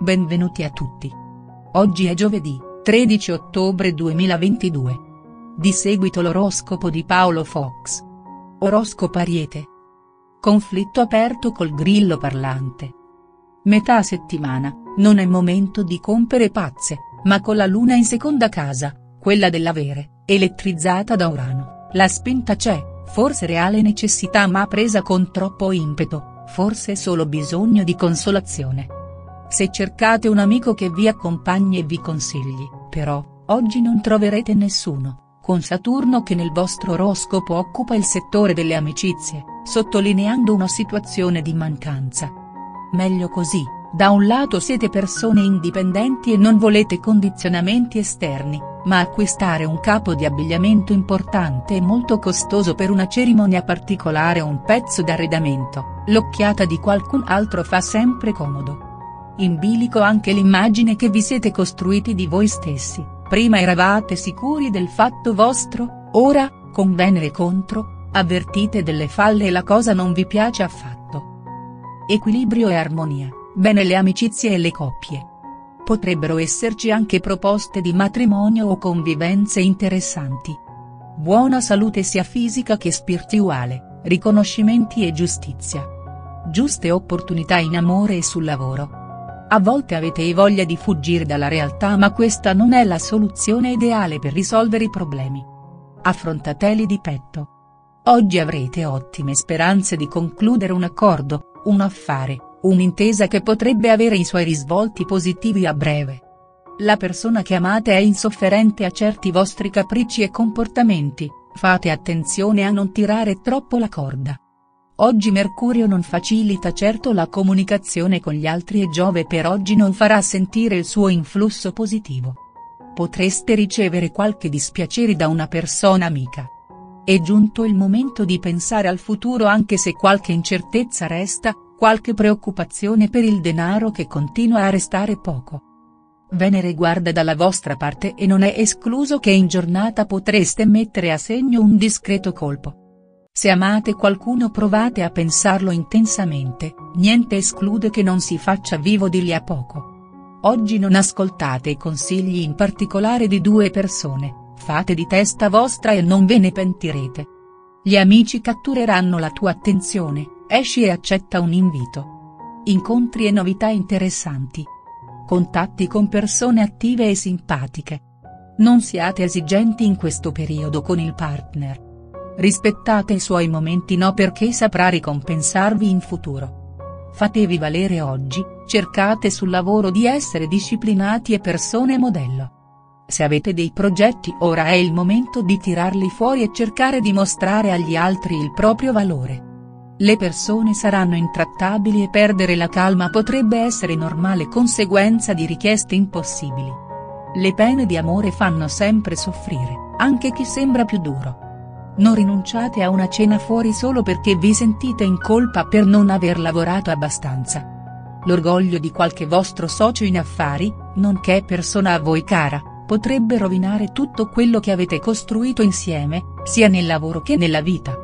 Benvenuti a tutti. Oggi è giovedì, 13 ottobre 2022. Di seguito l'oroscopo di Paolo Fox. Oroscopo Ariete. Conflitto aperto col grillo parlante. Metà settimana, non è momento di compiere pazze, ma con la luna in seconda casa, quella dell'avere, elettrizzata da Urano, la spinta c'è, forse reale necessità ma presa con troppo impeto, forse solo bisogno di consolazione. Se cercate un amico che vi accompagni e vi consigli, però, oggi non troverete nessuno, con Saturno che nel vostro oroscopo occupa il settore delle amicizie, sottolineando una situazione di mancanza. Meglio così, da un lato siete persone indipendenti e non volete condizionamenti esterni, ma acquistare un capo di abbigliamento importante e molto costoso per una cerimonia particolare o un pezzo d'arredamento, l'occhiata di qualcun altro fa sempre comodo. In bilico anche l'immagine che vi siete costruiti di voi stessi, prima eravate sicuri del fatto vostro, ora, con Venere contro, avvertite delle falle e la cosa non vi piace affatto. Equilibrio e armonia, bene le amicizie e le coppie. Potrebbero esserci anche proposte di matrimonio o convivenze interessanti. Buona salute sia fisica che spirituale, riconoscimenti e giustizia. Giuste opportunità in amore e sul lavoro. A volte avete voglia di fuggire dalla realtà ma questa non è la soluzione ideale per risolvere i problemi. Affrontateli di petto. Oggi avrete ottime speranze di concludere un accordo, un affare, un'intesa che potrebbe avere i suoi risvolti positivi a breve. La persona che amate è insofferente a certi vostri capricci e comportamenti, fate attenzione a non tirare troppo la corda. Oggi Mercurio non facilita certo la comunicazione con gli altri e Giove per oggi non farà sentire il suo influsso positivo. Potreste ricevere qualche dispiacere da una persona amica. È giunto il momento di pensare al futuro anche se qualche incertezza resta, qualche preoccupazione per il denaro che continua a restare poco. Venere guarda dalla vostra parte e non è escluso che in giornata potreste mettere a segno un discreto colpo. Se amate qualcuno provate a pensarlo intensamente, niente esclude che non si faccia vivo di lì a poco. Oggi non ascoltate i consigli in particolare di due persone, fate di testa vostra e non ve ne pentirete. Gli amici cattureranno la tua attenzione, esci e accetta un invito. Incontri e novità interessanti. Contatti con persone attive e simpatiche. Non siate esigenti in questo periodo con il partner. Rispettate i suoi momenti no perché saprà ricompensarvi in futuro. Fatevi valere oggi, cercate sul lavoro di essere disciplinati e persone modello. Se avete dei progetti ora è il momento di tirarli fuori e cercare di mostrare agli altri il proprio valore. Le persone saranno intrattabili e perdere la calma potrebbe essere normale conseguenza di richieste impossibili. Le pene di amore fanno sempre soffrire, anche chi sembra più duro. Non rinunciate a una cena fuori solo perché vi sentite in colpa per non aver lavorato abbastanza. L'orgoglio di qualche vostro socio in affari, nonché persona a voi cara, potrebbe rovinare tutto quello che avete costruito insieme, sia nel lavoro che nella vita.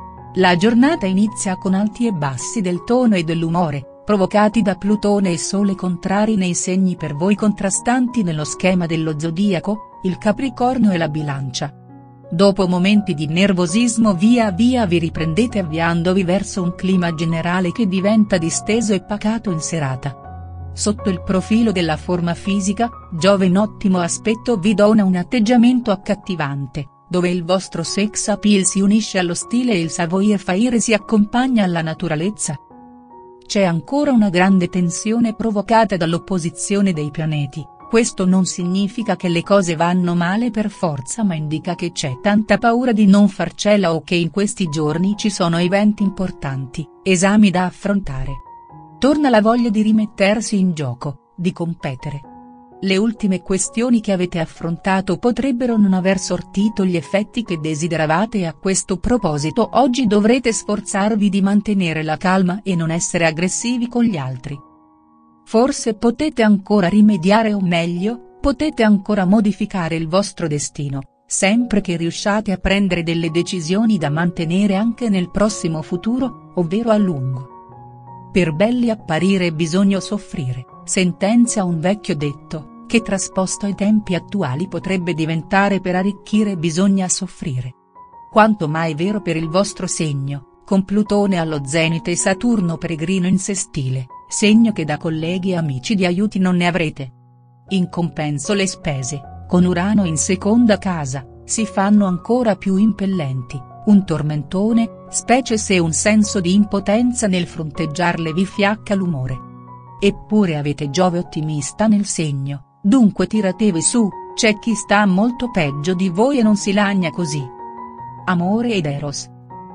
La giornata inizia con alti e bassi del tono e dell'umore, provocati da Plutone e Sole contrari nei segni per voi contrastanti nello schema dello zodiaco, il Capricorno e la Bilancia. Dopo momenti di nervosismo via via vi riprendete avviandovi verso un clima generale che diventa disteso e pacato in serata. Sotto il profilo della forma fisica, Giove in ottimo aspetto vi dona un atteggiamento accattivante, dove il vostro sex appeal si unisce allo stile e il savoir-faire si accompagna alla naturalezza. C'è ancora una grande tensione provocata dall'opposizione dei pianeti. Questo non significa che le cose vanno male per forza ma indica che c'è tanta paura di non farcela o che in questi giorni ci sono eventi importanti, esami da affrontare. Torna la voglia di rimettersi in gioco, di competere. Le ultime questioni che avete affrontato potrebbero non aver sortito gli effetti che desideravate e a questo proposito oggi dovrete sforzarvi di mantenere la calma e non essere aggressivi con gli altri. Forse potete ancora rimediare o meglio, potete ancora modificare il vostro destino, sempre che riusciate a prendere delle decisioni da mantenere anche nel prossimo futuro, ovvero a lungo. Per belli apparire bisogna soffrire, Sentenzia un vecchio detto, che trasposto ai tempi attuali potrebbe diventare: per arricchire bisogna soffrire. Quanto mai vero per il vostro segno, con Plutone allo zenite e Saturno peregrino in sestile, segno che da colleghi e amici di aiuti non ne avrete. In compenso le spese, con Urano in seconda casa, si fanno ancora più impellenti, un tormentone, specie se un senso di impotenza nel fronteggiarle vi fiacca l'umore. Eppure avete Giove ottimista nel segno, dunque tiratevi su, c'è chi sta molto peggio di voi e non si lagna così. Amore ed Eros.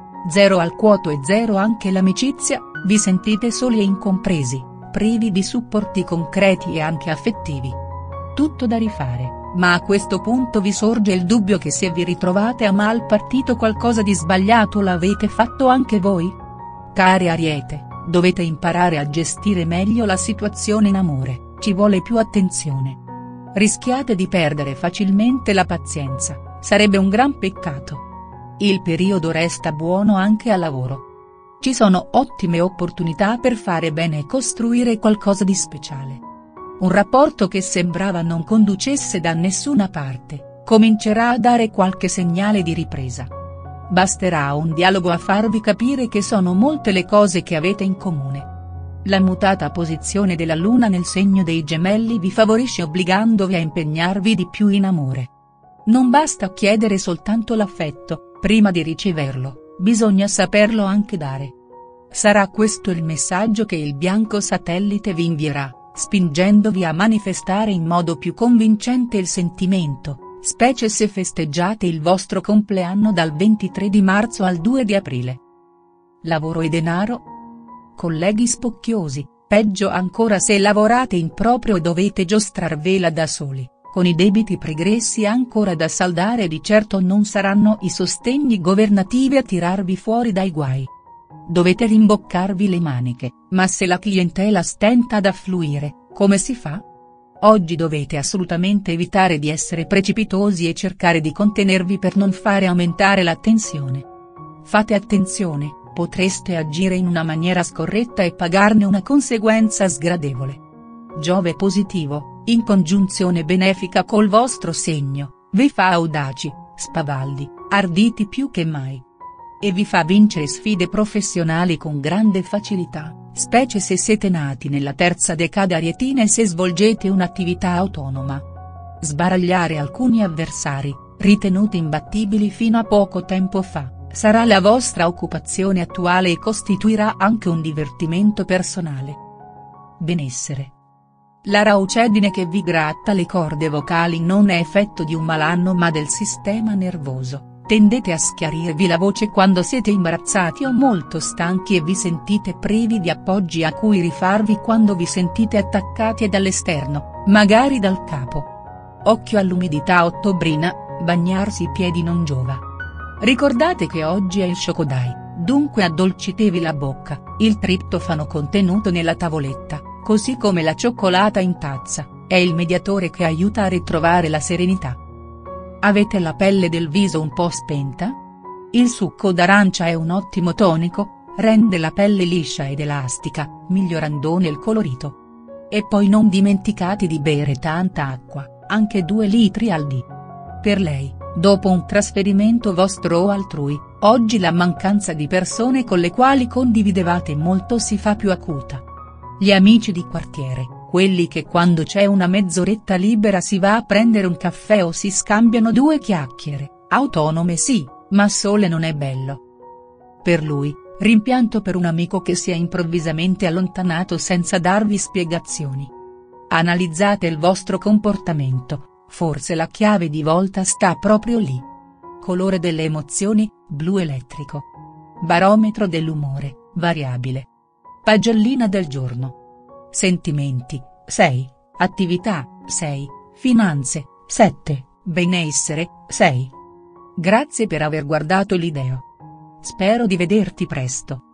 0 al quoto e 0 anche l'amicizia, vi sentite soli e incompresi, privi di supporti concreti e anche affettivi. Tutto da rifare, ma a questo punto vi sorge il dubbio che se vi ritrovate a mal partito qualcosa di sbagliato l'avete fatto anche voi? Care Ariete, dovete imparare a gestire meglio la situazione in amore, ci vuole più attenzione. Rischiate di perdere facilmente la pazienza, sarebbe un gran peccato. Il periodo resta buono anche al lavoro. Ci sono ottime opportunità per fare bene e costruire qualcosa di speciale. Un rapporto che sembrava non conducesse da nessuna parte, comincerà a dare qualche segnale di ripresa. Basterà un dialogo a farvi capire che sono molte le cose che avete in comune. La mutata posizione della Luna nel segno dei Gemelli vi favorisce obbligandovi a impegnarvi di più in amore. Non basta chiedere soltanto l'affetto, prima di riceverlo, bisogna saperlo anche dare. Sarà questo il messaggio che il bianco satellite vi invierà, spingendovi a manifestare in modo più convincente il sentimento, specie se festeggiate il vostro compleanno dal 23 di marzo al 2 di aprile. Lavoro e denaro? Colleghi spocchiosi, peggio ancora se lavorate in proprio e dovete giostrarvela da soli, con i debiti pregressi ancora da saldare e di certo non saranno i sostegni governativi a tirarvi fuori dai guai. Dovete rimboccarvi le maniche, ma se la clientela stenta ad affluire, come si fa? Oggi dovete assolutamente evitare di essere precipitosi e cercare di contenervi per non fare aumentare la tensione. Fate attenzione, potreste agire in una maniera scorretta e pagarne una conseguenza sgradevole. Giove positivo, in congiunzione benefica col vostro segno, vi fa audaci, spavaldi, arditi più che mai. E vi fa vincere sfide professionali con grande facilità, specie se siete nati nella terza decada arietina e se svolgete un'attività autonoma. Sbaragliare alcuni avversari, ritenuti imbattibili fino a poco tempo fa, sarà la vostra occupazione attuale e costituirà anche un divertimento personale. Benessere. La raucedine che vi gratta le corde vocali non è effetto di un malanno ma del sistema nervoso. Tendete a schiarirvi la voce quando siete imbarazzati o molto stanchi e vi sentite privi di appoggi a cui rifarvi quando vi sentite attaccati dall'esterno, magari dal capo. Occhio all'umidità ottobrina, bagnarsi i piedi non giova. Ricordate che oggi è il Shokodai, dunque addolcitevi la bocca, il triptofano contenuto nella tavoletta, così come la cioccolata in tazza, è il mediatore che aiuta a ritrovare la serenità. Avete la pelle del viso un po' spenta? Il succo d'arancia è un ottimo tonico, rende la pelle liscia ed elastica, migliorandone il colorito. E poi non dimenticate di bere tanta acqua, anche 2 litri al dì. Per lei, dopo un trasferimento vostro o altrui, oggi la mancanza di persone con le quali condividevate molto si fa più acuta. Gli amici di quartiere, quelli che quando c'è una mezz'oretta libera si va a prendere un caffè o si scambiano 2 chiacchiere, autonome sì, ma sole non è bello. Per lui, rimpianto per un amico che si è improvvisamente allontanato senza darvi spiegazioni. Analizzate il vostro comportamento, forse la chiave di volta sta proprio lì. Colore delle emozioni, blu elettrico. Barometro dell'umore, variabile. Pagellina del giorno. Sentimenti, 6, attività, 6, finanze, 7, benessere, 6. Grazie per aver guardato il video. Spero di vederti presto.